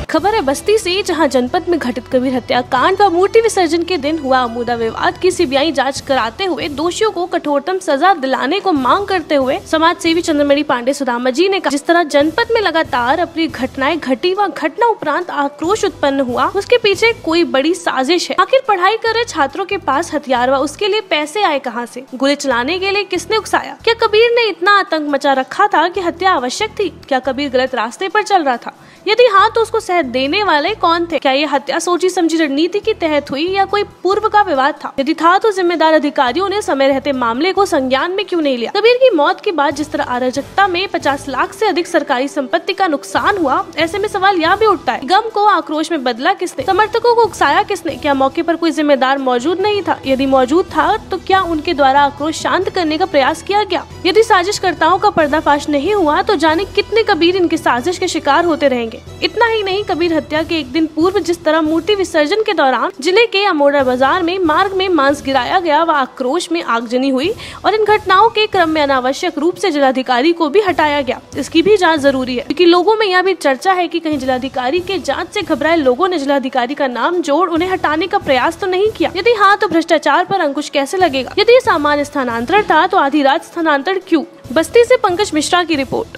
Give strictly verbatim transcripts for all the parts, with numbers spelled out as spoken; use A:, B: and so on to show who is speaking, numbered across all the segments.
A: खबर है बस्ती से, जहां जनपद में घटित कबीर हत्याकांड व मूर्ति विसर्जन के दिन हुआ अमूदा विवाद की सीबीआई जांच कराते हुए दोषियों को कठोरतम सजा दिलाने को मांग करते हुए समाज सेवी चंद्रमणि पांडे सुदामा जी ने कहा, जिस तरह जनपद में लगातार अपनी घटनाएं घटी व घटना उपरांत आक्रोश उत्पन्न हुआ, उसके पीछे कोई बड़ी साजिश है। आखिर पढ़ाई कर रहे छात्रों के पास हथियार व उसके लिए पैसे आए कहां से? गोली चलाने के लिए किसने उकसाया? क्या कबीर ने इतना आतंक मचा रखा था कि हत्या आवश्यक थी? क्या कबीर गलत रास्ते पर चल रहा था? यदि हाँ, तो उसको सह देने वाले कौन थे? क्या ये हत्या सोची समझी रणनीति के तहत हुई या कोई पूर्व का विवाद था? यदि था, तो जिम्मेदार अधिकारियों ने समय रहते मामले को संज्ञान में क्यों नहीं लिया? कबीर की मौत के बाद जिस तरह अराजकता में पचास लाख से अधिक सरकारी संपत्ति का नुकसान हुआ, ऐसे में सवाल यह भी उठता है, गम को आक्रोश में बदला किसने? समर्थकों को उकसाया किसने? क्या मौके पर कोई जिम्मेदार मौजूद नहीं था? यदि मौजूद था, तो क्या उनके द्वारा आक्रोश शांत करने का प्रयास किया गया? यदि साजिशकर्ताओं का पर्दाफाश नहीं हुआ, तो जाने कितने कबीर इनकी साजिश के शिकार होते रहेंगे। इतना ही नहीं, कबीर हत्या के एक दिन पूर्व जिस तरह मूर्ति विसर्जन के दौरान जिले के अमोड़ा बाजार में मार्ग में मांस गिराया गया व आक्रोश में आगजनी हुई और इन घटनाओं के क्रम में अनावश्यक रूप से जिलाधिकारी को भी हटाया गया, इसकी भी जांच जरूरी है, क्योंकि लोगों में यह भी चर्चा है कि कहीं जिलाधिकारी के जांच से घबराए लोगों ने जिलाधिकारी का नाम जोड़ उन्हें हटाने का प्रयास तो नहीं किया। यदि हाँ, तो भ्रष्टाचार पर अंकुश कैसे लगेगा? यदि ये सामान्य स्थानांतरण था, तो आधी रात स्थानांतरण क्यों? बस्ती से पंकज मिश्रा की रिपोर्ट।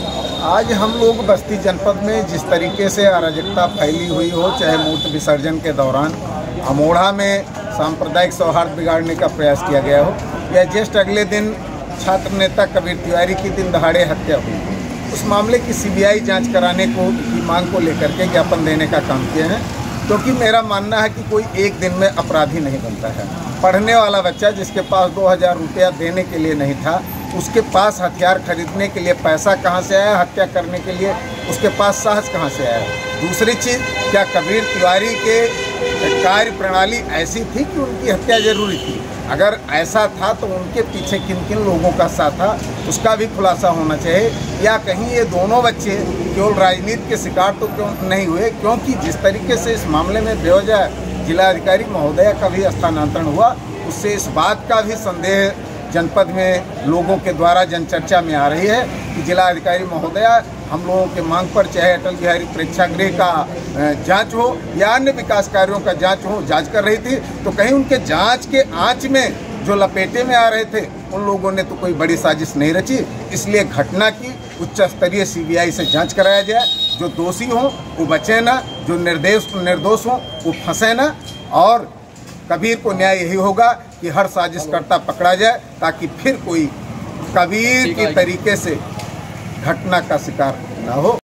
B: आज हम लोग बस्ती जनपद में जिस तरीके से अराजकता फैली हुई हो, चाहे मूर्ति विसर्जन के दौरान अमोड़ा में सांप्रदायिक सौहार्द बिगाड़ने का प्रयास किया गया हो, या जस्ट अगले दिन छात्र नेता कबीर तिवारी की दिन दहाड़े हत्या हुई, उस मामले की सीबीआई जांच कराने को की मांग को लेकर के ज्ञापन देने का काम किया है। क्योंकि मेरा मानना है कि कोई एक दिन में अपराधी नहीं बनता है। पढ़ने वाला बच्चा जिसके पास दो हज़ार रुपया देने के लिए नहीं था, उसके पास हथियार खरीदने के लिए पैसा कहाँ से आया? हत्या करने के लिए उसके पास साहस कहाँ से आया? दूसरी चीज़, क्या कबीर तिवारी के कार्य प्रणाली ऐसी थी कि उनकी हत्या जरूरी थी? अगर ऐसा था तो उनके पीछे किन किन लोगों का साथ था, उसका भी खुलासा होना चाहिए। या कहीं ये दोनों बच्चे केवल राजनीति के शिकार तो क्यों नहीं हुए? क्योंकि जिस तरीके से इस मामले में बेवजह जिलाधिकारी महोदया का भी स्थानांतरण हुआ, उससे इस बात का भी संदेह जनपद में लोगों के द्वारा जनचर्चा में आ रही है कि जिलाधिकारी महोदया हम लोगों के मांग पर, चाहे अटल बिहारी प्रेक्षागृह का जांच हो या अन्य विकास कार्यों का जांच हो, जांच कर रही थी, तो कहीं उनके जांच के आंच में जो लपेटे में आ रहे थे, उन लोगों ने तो कोई बड़ी साजिश नहीं रची। इसलिए घटना की उच्च स्तरीय सीबीआई से जांच कराया जाए। जो दोषी हों वो बचे ना, जो निर्दोष निर्दोष हों वो फंसे ना, और कबीर को न्याय यही होगा कि हर साजिशकर्ता पकड़ा जाए, ताकि फिर कोई कबीर की तरीके से घटना का शिकार न हो।